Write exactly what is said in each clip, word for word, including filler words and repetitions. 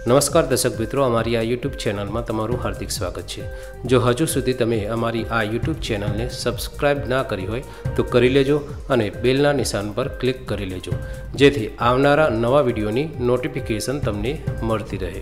નમસ્કાર દર્શક મિત્રો, અમારી આ યુટ્યુબ ચેનલમાં તમારું હાર્દિક સ્વાગત છે। જો હજુ સુધી તમે અમારી આ યુટ્યુબ ચેનલને સબસ્ક્રાઇબ ના કરી હોય તો કરી લેજો અને બેલના નિશાન પર ક્લિક કરી લેજો, જેથી આવનારા નવા વિડીયોની નોટિફિકેશન તમને મળતી રહે।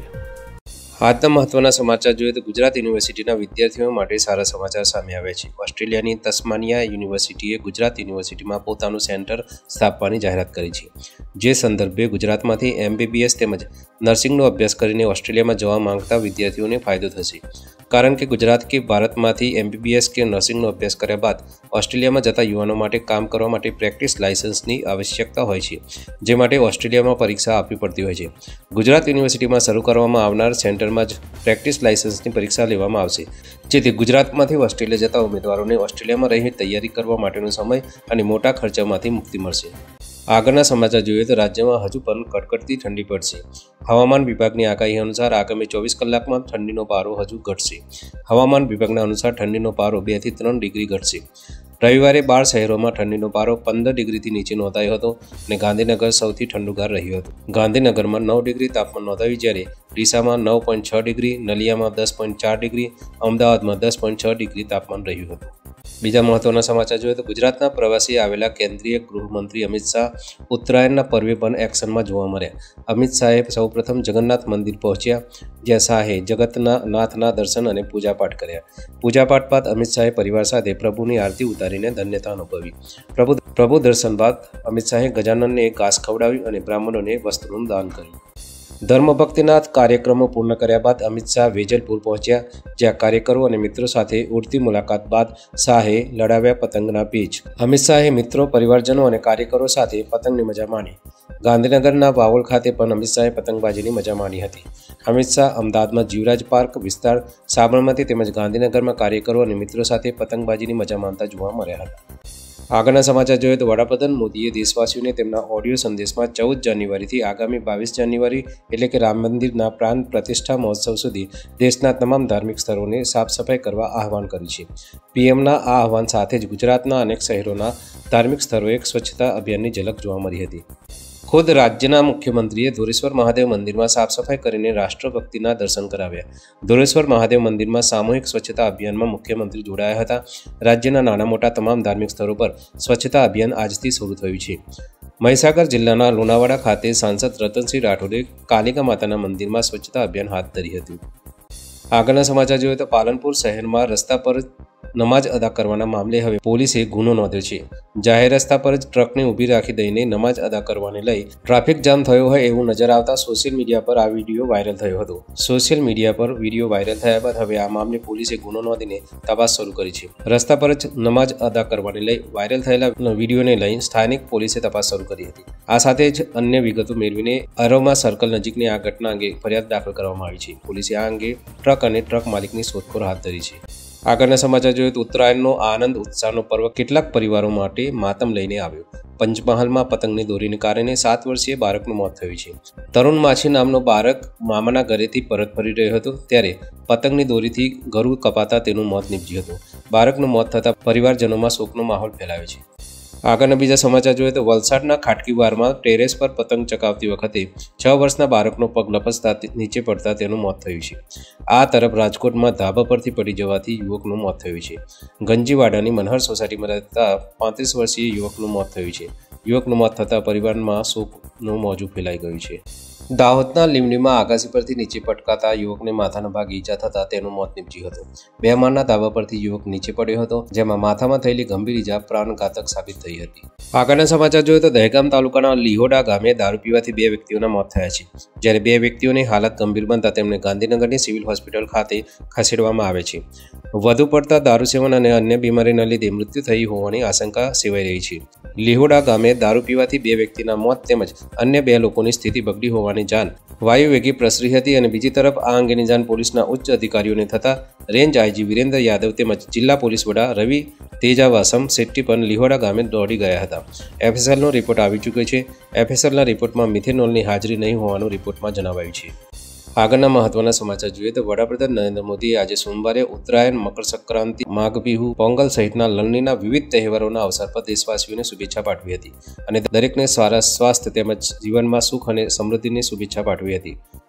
આજના મહત્વના સમાચાર જોઈએ તો ગુજરાત યુનિવર્સિટીના વિદ્યાર્થીઓ માટે સારા સમાચાર સામે આવ્યા છે। ઓસ્ટ્રેલિયાની તસ્માનિયા યુનિવર્સિટીએ ગુજરાત યુનિવર્સિટીમાં પોતાનું સેન્ટર સ્થાપવાની જાહેરાત કરી છે, જે સંદર્ભે ગુજરાતમાંથી એમબીબીએસ તેમજ નર્સિંગનો અભ્યાસ કરીને ઓસ્ટ્રેલિયામાં જવા માંગતા વિદ્યાર્થીઓને ફાયદો થશે, કારણ કે ગુજરાત કે ભારતમાંથી એમબીબીએસ કે નર્સિંગનો અભ્યાસ કર્યા બાદ ઓસ્ટ્રેલિયામાં જતા યુવાનો માટે કામ કરવા માટે પ્રેક્ટિસ લાયસન્સની આવશ્યકતા હોય છે, જે માટે ઓસ્ટ્રેલિયામાં પરીક્ષા આપવી પડતી હોય છે। ગુજરાત યુનિવર્સિટીમાં શરૂ કરવામાં આવનાર સેન્ટર જ પ્રેક્ટિસ લાયસન્સની પરીક્ષા લેવામાં આવશે, જેથી ગુજરાતમાંથી ઓસ્ટ્રેલિયા જતા ઉમેદવારોને ઓસ્ટ્રેલિયામાં રહી તૈયારી કરવા માટેનો સમય અને મોટા ખર્ચામાંથી મુક્તિ મળશે। આગળના સમાચાર જોઈએ તો રાજ્યમાં હજુ પણ કડકડતી ઠંડી પડશે। હવામાન વિભાગની આગાહી અનુસાર આગામી ચોવીસ કલાકમાં ઠંડીનો પારો હજુ ઘટશે। હવામાન વિભાગના અનુસાર ઠંડીનો પારો બે થી ત્રણ ડિગ્રી ઘટશે। રવિવારે બાર શહેરોમાં ઠંડીનો પારો પંદર ડિગ્રીથી નીચે નોંધાયો હતો અને ગાંધીનગર સૌથી ઠંડુગાર રહ્યું હતું। ગાંધીનગરમાં નવ ડિગ્રી તાપમાન નોંધાયું, જ્યારે ડીસામાં નવ પોઈન્ટ છ ડિગ્રી, નલિયામાં દસ પોઈન્ટ ચાર ડિગ્રી, અમદાવાદમાં દસ પોઈન્ટ છ ડિગ્રી તાપમાન રહ્યું હતું। બીજા મહત્વના સમાચાર જોઈએ તો ગુજરાતના પ્રવાસી આવેલા કેન્દ્રીય ગૃહમંત્રી અમિત શાહ ઉત્તરાયણના પર્વે પણ એક્શનમાં જોવા મળ્યા। અમિત શાહે સૌપ્રથમ જગન્નાથ મંદિર પહોંચ્યા, જ્યાં શાહે જગતના નાથના દર્શન અને પૂજાપાઠ કર્યા। પૂજાપાઠ બાદ અમિત શાહે પરિવાર સાથે પ્રભુની આરતી ઉતારીને ધન્યતા અનુભવી। પ્રભુ પ્રભુ દર્શન બાદ અમિત શાહે ગજાનનને ઘાસ ખવડાવ્યું અને બ્રાહ્મણોને વસ્ત્રોનું દાન કર્યું। ધર્મભક્તિના કાર્યક્રમો પૂર્ણ કર્યા બાદ અમિત શાહ વેજલપુર પહોંચ્યા, જ્યાં કાર્યકરો અને મિત્રો સાથે ઉડતી મુલાકાત બાદ શાહે લડાવ્યા પતંગના પેચ। અમિત શાહે મિત્રો, પરિવારજનો અને કાર્યકરો સાથે પતંગની મજા માણી। ગાંધીનગરના વાવોલ ખાતે પણ અમિત શાહે પતંગબાજીની મજા માણી હતી। અમિત શાહ અમદાવાદમાં જીવરાજ પાર્ક વિસ્તાર, સાબરમતી તેમજ ગાંધીનગરમાં કાર્યકરો અને મિત્રો સાથે પતંગબાજીની મજા માણતા જોવા મળ્યા હતા। આગળના સમાચાર જોઈએ તો વડાપ્રધાન મોદીએ દેશવાસીઓને તેમના ઓડિયો સંદેશમાં ચૌદ જાન્યુઆરીથી આગામી બાવીસ જાન્યુઆરી એટલે કે રામ મંદિરના પ્રાણ પ્રતિષ્ઠા મહોત્સવ સુધી દેશના તમામ ધાર્મિક સ્થળોને સાફ સફાઈ કરવા આહવાન કર્યું છે। પીએમના આ આહવાન સાથે જ ગુજરાતના અનેક શહેરોના ધાર્મિક સ્થળોએ સ્વચ્છતા અભિયાનની ઝલક જોવા મળી હતી। ખુદ રાજ્યના મુખ્યમંત્રીએ ધોળેશ્વર મહાદેવ મંદિરમાં સાફ સફાઈ કરીને રાષ્ટ્રભક્તિના દર્શન કરાવ્યા। ધોળેશ્વર મહાદેવ મંદિરમાં સામૂહિક સ્વચ્છતા અભિયાનમાં મુખ્યમંત્રી જોડાયા હતા। રાજ્યના નાના મોટા તમામ ધાર્મિક સ્થળો પર સ્વચ્છતા અભિયાન આજથી શરૂ થયું છે। મહીસાગર જિલ્લાના લુણાવાડા ખાતે સાંસદ રતનસિંહ રાઠોડે કાલિકા માતાના મંદિરમાં સ્વચ્છતા અભિયાન હાથ ધરી હતું। આગળના સમાચાર જોઈએ તો પાલનપુર શહેરમાં રસ્તા પર નમાજ અદા કરવાના મામલે હવે પોલીસે ગુનો નોંધ્યો છે। જાહેર રસ્તા પર જ ટ્રકને ઊભી રાખી દઈને નમાજ અદા કરવાને લઈ ટ્રાફિક જામ થયો હોય એવું નજર આવતા સોશિયલ મીડિયા પર આ વિડીયો વાયરલ થયો હતો। સોશિયલ મીડિયા પર વિડીયો વાયરલ થયા બાદ હવે આ મામલે પોલીસે ગુનો નોંધીને તપાસ શરૂ કરી છે। રસ્તા પર જ નમાજ અદા કરવાને લઈ વાયરલ થયેલા વિડીયોને લઈ સ્થાનિક પોલીસે તપાસ શરૂ કરી હતી। આ સાથે જ અન્ય વિગતો મેળવીને અરોમા સર્કલ નજીકની આ ઘટના અંગે ફરિયાદ દાખલ કરવામાં આવી છે। પોલીસે આ અંગે ટ્રક અને ટ્રક માલિકની શોધખોળ હાથ ધરી છે। આગળના સમાચાર જોઈએ તો ઉત્તરાયણનો આનંદ ઉત્સાહનો પર્વ કેટલાક પરિવારો માટે માતમ લઈને આવ્યો। પંચમહાલમાં પતંગની દોરીને કારણે સાત વર્ષીય બાળકનું મોત થયું છે। તરુણ માછી નામનો બાળક મામાના ઘરેથી પરત ફરી રહ્યો હતો, ત્યારે પતંગની દોરીથી ગળું કપાતા તેનું મોત નીપજ્યું હતું। બાળકનું મોત થતાં પરિવારજનોમાં શોકનો માહોલ ફેલાયો છે। આગળના બીજા સમાચાર જોઈએ તો વલસાડના ખાટકીવારમાં ટેરેસ પર પતંગ ચગાવતી વખતે છ વર્ષના બાળકનો પગ લપસતા નીચે પડતા તેનું મોત થયું છે। આ તરફ રાજકોટમાં ધાબા પરથી પડી જવાથી યુવકનું મોત થયું છે। ગંજીવાડાની મનહર સોસાયટીમાં રહેતા પાંત્રીસ વર્ષીય યુવકનું મોત થયું છે। યુવકનું મોત થતાં પરિવારમાં શોકનું મોજું ફેલાઈ ગયું છે। દાહોદના લીમડીમાં આકાશી પરથી નીચે પટકાતા યુવકને માથાના ભાગે ઈજા થતાં તેનું મોત નીપજ્યું હતું। બે માળના ધાબા પરથી યુવક નીચે પડ્યો હતો, જેમાં માથામાં થયેલી ગંભીર ઈજા પ્રાણઘાતક સાબિત થઈ હતી। આગળના સમાચાર જોઈએ તો દહેગામ તાલુકાના લીહોડા ગામે દારૂ પીવાથી બે વ્યક્તિઓના મોત થયા છે, જ્યારે બે વ્યક્તિઓની હાલત ગંભીર બનતા તેમને ગાંધીનગરની સિવિલ હોસ્પિટલ ખાતે ખસેડવામાં આવે છે। વધુ પડતા દારૂ સેવન અને અન્ય બીમારીના લીધે મૃત્યુ થઈ હોવાની આશંકા સેવાઈ રહી છે। લીહોડા ગામે દારૂ પીવાથી બે વ્યક્તિના મોત તેમજ અન્ય બે લોકોની સ્થિતિ બગડી હોવાની જાણ વાયુ વેગી પ્રસરી હતી અને બીજી તરફ આ અંગેની જાણ પોલીસના ઉચ્ચ અધિકારીઓને થતાં રેન્જ આઈજી વિરેન્દ્ર યાદવ તેમજ જિલ્લા પોલીસ વડા રવિ તેજાવાસમ શેટ્ટી પણ લીહોડા ગામે દોડી ગયા હતા। એફએસએલનો રિપોર્ટ આવી ચૂક્યો છે। એફએસએલના રિપોર્ટમાં મિથેનોલની હાજરી નહીં હોવાનું રિપોર્ટમાં જણાવાયું છે। આગળના મહત્વના સમાચાર જોઈએ તો વડાપ્રધાન નરેન્દ્ર મોદીએ આજે સોમવારે ઉત્તરાયણ, મકર સંક્રાંતિ, માઘ બિહુ, પોંગલ સહિતના લણણીના વિવિધ તહેવારોના અવસર પર દેશવાસીઓને શુભેચ્છા પાઠવી હતી અને દરેકને સારા સ્વાસ્થ્ય તેમજ જીવનમાં સુખ અને સમૃદ્ધિની શુભેચ્છા પાઠવી હતી।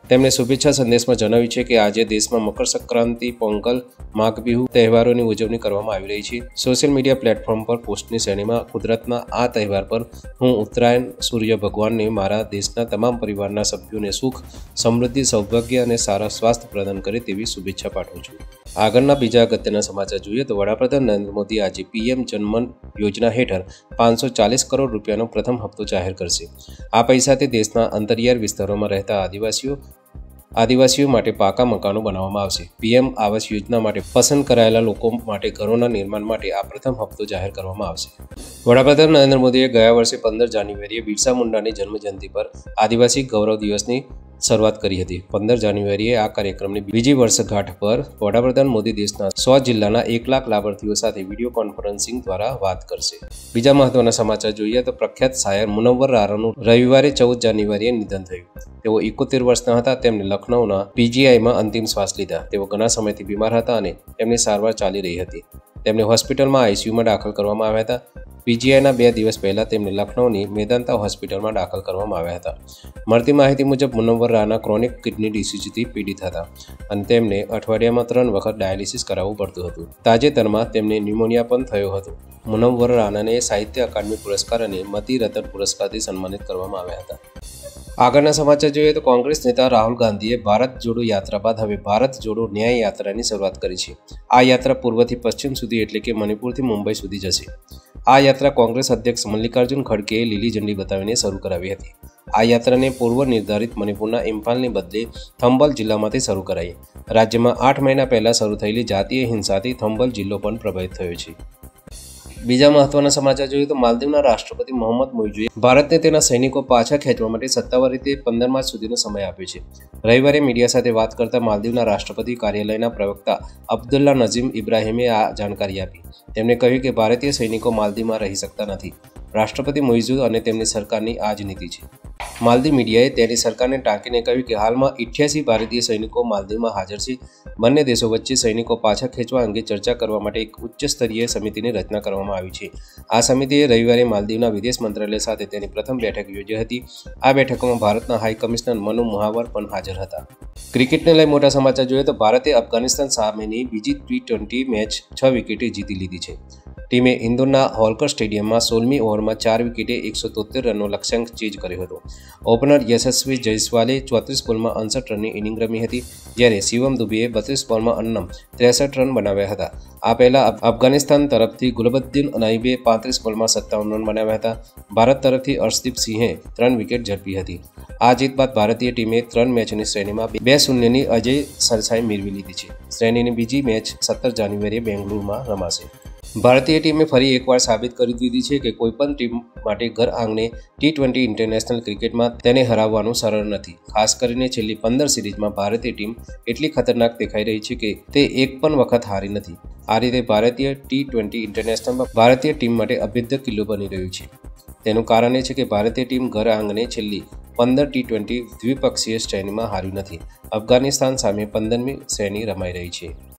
તેમણે શુભેચ્છા સંદેશમાં જણાવ્યું છે કે આજે દેશમાં મકર સંક્રાંતિ, પોંગલ, માઘ બિહુ તહેવારોની ઉજવણી કરવામાં આવી રહી છે. સોશિયલ મીડિયા પ્લેટફોર્મ પર પોસ્ટની શ્રેણીમાં કુદરતના આ તહેવાર પર હું ઉત્તરાયણ સૂર્ય ભગવાનને મારા દેશના તમામ પરિવારના સભ્યોને સુખ, સમૃદ્ધિ, સૌભાગ્ય અને સારા સ્વાસ્થ્ય પ્રદાન કરે તેવી શુભેચ્છા પાઠવું છું. આગળના બીજા અગત્યના સમાચાર જોઈએ તો વડાપ્રધાન નરેન્દ્ર મોદી આજે પીએમ જનમન યોજના હેઠળ પાંચસો ચાલીસ કરોડ રૂપિયાનો પ્રથમ હપ્તો જાહેર કરશે. આ પૈસાથી દેશના અંતરિયાળ વિસ્તારોમાં રહેતા આદિવાસીઓ આદિવાસીઓ માટે પાકા મકાનો બનાવવામાં આવશે. પીએમ આવાસ યોજના માટે પસંદ કરાયેલા લોકો માટે ઘરોના નિર્માણ માટે આ પ્રથમ હપ્તો જાહેર કરવામાં આવશે. વડાપ્રધાન નરેન્દ્ર મોદીએ ગયા વર્ષે પંદર જાન્યુઆરીએ બિરસા મુંડાની જન્મજયંતિ પર આદિવાસી ગૌરવ દિવસની શરૂઆત કરી હતી. પંદર જાન્યુઆરીએ આ કાર્યક્રમની બીજી વર્ષગાંઠ પર વડાપ્રધાન મોદી દેશના સો જિલ્લાના એક લાખ લાભાર્થીઓ સાથે વિડીયો કોન્ફરન્સિંગ દ્વારા વાત કરશે. બીજા મહત્વના સમાચાર જોઈએ તો પ્રખ્યાત શાયર મુનવ્વર રારાનું રવિવારે ચૌદ જાન્યુઆરીએ નિધન થયું. તેઓ એકોતેર વર્ષના હતા. તેમણે લખનૌના પીજીઆઈમાં અંતિમ શ્વાસ લીધા. તેઓ ઘણા સમયથી બીમાર હતા અને તેમની સારવાર ચાલી રહી હતી. તેમને હોસ્પિટલમાં આઈસીયુમાં દાખલ કરવામાં આવ્યા હતા. પીજીઆઈના બે દિવસ પહેલા તેમને લખનૌની મેદાંતા હોસ્પિટલમાં દાખલ કરવામાં આવ્યા હતા. મળતી માહિતી મુજબ મુનવ્વર રાના ક્રોનિક કિડની ડિસીઝથી પીડિત હતા અને તેમને અઠવાડિયામાં ત્રણ વખત ડાયાલિસિસ કરાવવું પડતું હતું. તાજેતરમાં તેમને ન્યુમોનિયા પણ થયો હતો. મુનવ્વર રાનાને સાહિત્ય અકાદમી પુરસ્કાર અને મતિ રતન પુરસ્કારથી સન્માનિત કરવામાં આવ્યા હતા. આગળના સમાચાર જોઈએ તો કોંગ્રેસ નેતા રાહુલ ગાંધીએ ભારત જોડો યાત્રા બાદ હવે ભારત જોડો ન્યાય યાત્રાની શરૂઆત કરી છે. આ યાત્રા પૂર્વથી પશ્ચિમ સુધી એટલે કે મણિપુરથી મુંબઈ સુધી જશે. આ યાત્રા કોંગ્રેસ અધ્યક્ષ મલ્લિકાર્જુન ખડગેએ લીલી ઝંડી બતાવીને શરૂ કરાવી હતી. આ યાત્રાને પૂર્વ નિર્ધારિત મણિપુરના ઇમ્ફાલની બદલે થંબલ જિલ્લામાંથી શરૂ કરાઈ. રાજ્યમાં આઠ મહિના પહેલા શરૂ થયેલી જાતીય હિંસાથી થંબલ જિલ્લો પણ પ્રભાવિત થયો છે. બીજા મહત્વના સમાચાર જોઈએ તો માલદીવના રાષ્ટ્રપતિ મોહમ્મદ મોઇઝુએ ભારતને તેના સૈનિકો પાછા ખેંચવા માટે સત્તાવાર રીતે પંદર માર્ચ સુધીનો સમય આપ્યો છે. રવિવારે મીડિયા સાથે વાત કરતા માલદીવના રાષ્ટ્રપતિ કાર્યાલયના પ્રવક્તા અબ્દુલ્લા નજીમ ઇબ્રાહીમે આ જાણકારી આપી. તેમણે કહ્યું કે ભારતીય સૈનિકો માલદીવમાં રહી શકતા નથી. રાષ્ટ્રપતિ મોઇઝુ અને તેમની સરકારની આ જ નીતિ છે. માલદીવ મીડિયાએ તેની સરકારને ટાંકીને કહ્યું કે હાલમાં અઠ્યાસી ભારતીય સૈનિકો માલદીવમાં હાજર છે. બંને દેશો વચ્ચે સૈનિકો પાછા ખેંચવા અંગે ચર્ચા કરવા માટે એક ઉચ્ચ સ્તરીય સમિતિની રચના કરવામાં આવી છે. આ સમિતિએ રવિવારે માલદીવના વિદેશ મંત્રાલય સાથે તેની પ્રથમ બેઠક યોજી હતી. આ બેઠકમાં ભારતના હાઈ કમિશનર મનુ મહાવર પણ હાજર હતા. ક્રિકેટને લઈ મોટા સમાચાર જોઈએ તો ભારતે અફઘાનિસ્તાન સામેની બીજી ટી ટ્વેન્ટી મેચ છ વિકેટે જીતી લીધી છે. ટીમે ઇન્દોરના હોલકર સ્ટેડિયમમાં સોળમી ઓવરમાં ચાર વિકેટે એકસો તોતેર રનનો લક્ષ્યાંક ચેઝ કર્યો હતો. ઓપનર યશસ્વી જયસ્વાલે ચોત્રીસ બોલમાં અડસઠ રનની ઇનિંગ રમી હતી, જ્યારે શિવમ દુબેએ બત્રીસ બોલમાં અન્નમ ત્રેસઠ રન બનાવ્યા હતા. આ પહેલા અફઘાનિસ્તાન તરફથી ગુલબદ્દીન અનાઇબે પાંત્રીસ બોલમાં સત્તાવન રન બનાવ્યા હતા. ભારત તરફથી અર્શદીપ સિંહે ત્રણ વિકેટ ઝડપી હતી. આ જીત બાદ ભારતીય ટીમે ત્રણ મેચની શ્રેણીમાં બે શૂન્યની અજય સરસાઈ મેળવી લીધી છે. શ્રેણીની બીજી મેચ સત્તર જાન્યુઆરીએ બેંગલુરુમાં રમાશે. ભારતીય ટીમે ફરી એકવાર સાબિત કરી દીધી છે કે કોઈપણ ટીમ માટે ઘર આંગણે ટી ટ્વેન્ટી ઇન્ટરનેશનલ ક્રિકેટમાં તેને હરાવવાનું સરળ નથી. ખાસ કરીને છેલ્લી પંદર સિરીઝમાં ભારતીય ટીમ એટલી ખતરનાક દેખાઈ રહી છે કે તે એક પણ વખત હારી નથી. આ રીતે ભારતીય ટી ટ્વેન્ટી ઇન્ટરનેશનલમાં ભારતીય ટીમ માટે અભેદ્ય કિલ્લો બની રહ્યું છે. તેનું કારણ એ છે કે ભારતીય ટીમ ઘર આંગણે છેલ્લી પંદર ટી ટ્વેન્ટી દ્વિપક્ષીય શ્રેણીમાં હાર્યું નથી. અફઘાનિસ્તાન સામે પંદરમી શ્રેણી રમાઈ રહી છે.